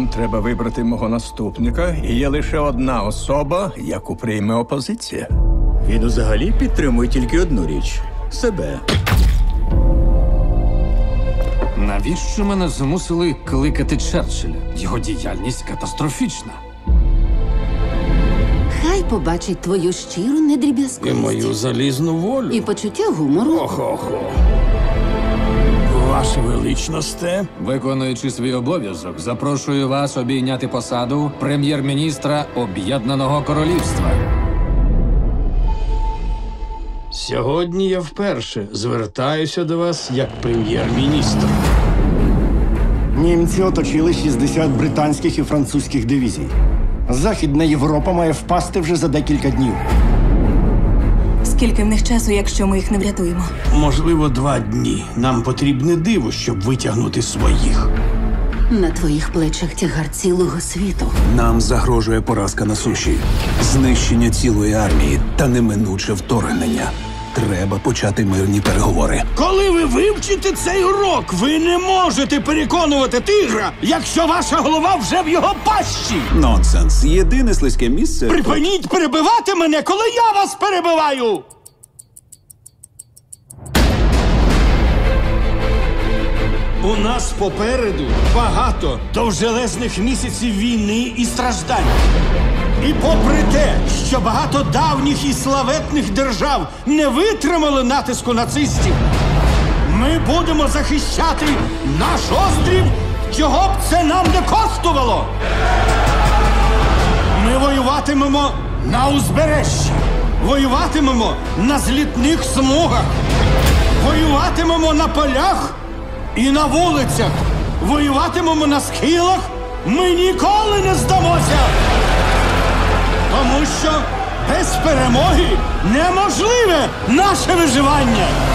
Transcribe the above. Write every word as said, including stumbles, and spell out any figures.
Нам треба вибрати мого наступника, і є лише одна особа, яку прийме опозиція. Він взагалі підтримує тільки одну річ – себе. Навіщо мене змусили кликати Черчилля? Його діяльність катастрофічна. Хай побачить твою щиру недріб'язковість. І мою залізну волю. І почуття гумору. Охо-хо. Ваше величносте. Виконуючи свій обов'язок, запрошую вас обійняти посаду прем'єр-міністра Об'єднаного Королівства. Сьогодні я вперше звертаюся до вас як прем'єр-міністр. Німці оточили шістдесят британських і французьких дивізій. Західна Європа має впасти вже за декілька днів. Скільки в них часу, якщо ми їх не врятуємо? Можливо, два дні. Нам потрібне диво, щоб витягнути своїх. На твоїх плечах тягар цілого світу. Нам загрожує поразка на суші, знищення цілої армії та неминуче вторгнення. Треба почати мирні переговори. Коли ви вивчите цей урок, ви не можете переконувати тигра, якщо ваша голова вже в його пащі. Нонсенс. Єдине слизьке місце... Припиніть перебивати мене, коли я вас перебиваю! У нас попереду багато довжелезних місяців війни і страждань. І попри те, що багато давніх і славетних держав не витримали натиску нацистів, ми будемо захищати наш острів, чого б це нам не коштувало. Ми воюватимемо на узбережжі, воюватимемо на злітних смугах, воюватимемо на полях і на вулицях, воюватимемо на схилах, ми ніколи не здамося! Тому що без перемоги неможливе наше виживання!